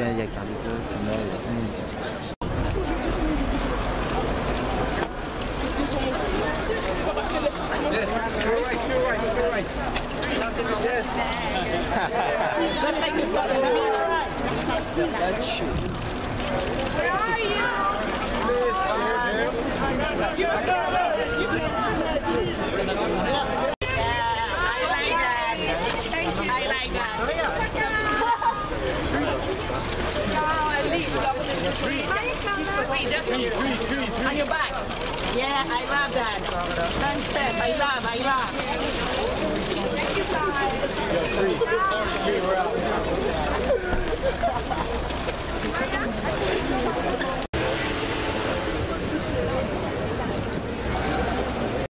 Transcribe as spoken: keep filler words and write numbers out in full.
y a, il y a Carlitos, Sona, il y a tout le monde. Yes, you're right, you're right, you're right. Yes. That's shit. Where are you? Three, three, three, three. On your back. Yeah, I love that. Sunset, I love, I love. Thank you, guys. Yo, three. Sorry, three, we're out.